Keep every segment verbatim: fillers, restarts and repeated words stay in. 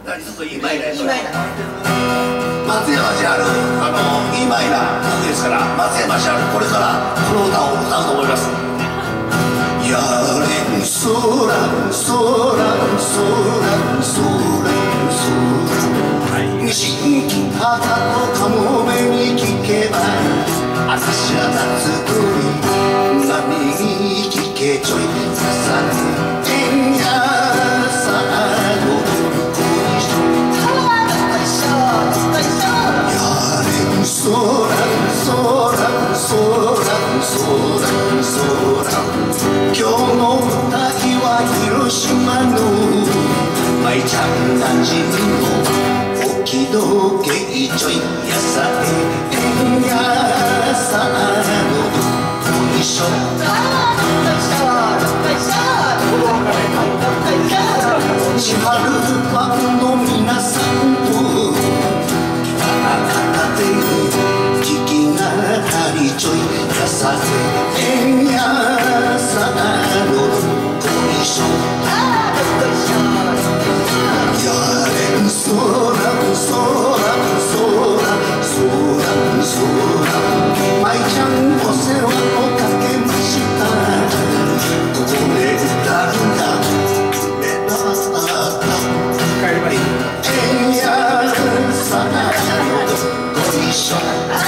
何ちょっといいマイナー。 いいマイナー。 松山千春、あのいいマイナー曲ですから、松山千春これからこの歌を歌うと思います。やれんそらそらそらそらそら、西北とかもめに聞けばあたしは夏鳥波に聞けちょいさねえんやさのこいしょやれんそらそらそらそらそら、今日の滝は広島の舞ちゃんなじみの沖時計ちょいやさええんやさのこいしょ、千春ファンの皆さんと片手に聞きがたりちょいやさええんやさのこいしょ、やれんそらそらそらそらそら、舞ちゃんお世話をかけました。ここで歌うんだめだ帰りましょう。えんやさのこいしょ、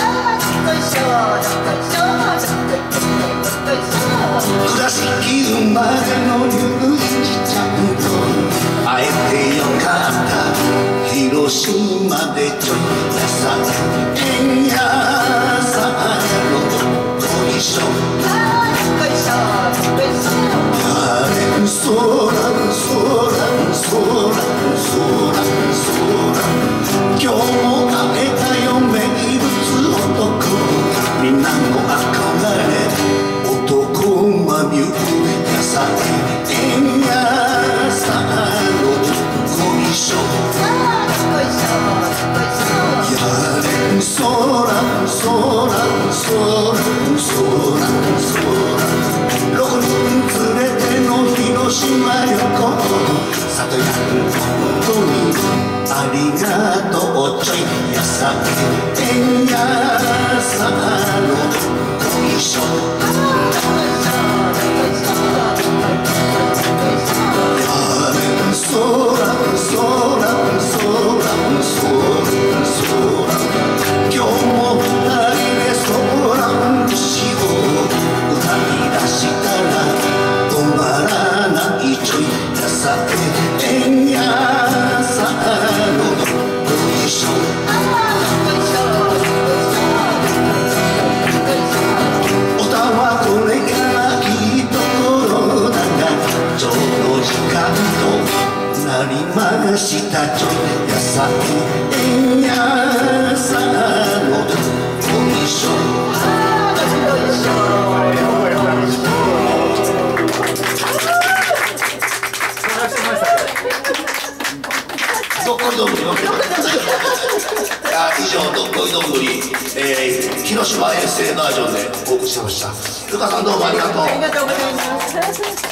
倉敷生まれのゆういちちゃんと会えてよかった。広島でちょいやさえんやさのこいしょ、やれんそらそらそらそらそら、今日も会えたよ名物男、みんなの憧れ男まみゅうやさえんやさのこいしょ、やれんそらそらそらそらそら、ろくにん連れての広島旅行、里や本当にありがとうちょいやさえんやさのこいしょ、やれんそらそらそらそらそら、今日も二人でソーラン節を歌い出したら止まらないちょいやさえんやさのこいしょ、おたはこれからいいところだがちょうど時間となりました。ちょいやさえんやさのこいしょ、どっこいどんぶり以上どっこいどんぶり、えー、広島遠征バージョンでお送りしました。ルカさんどうもありがとう。 ありがとうございます。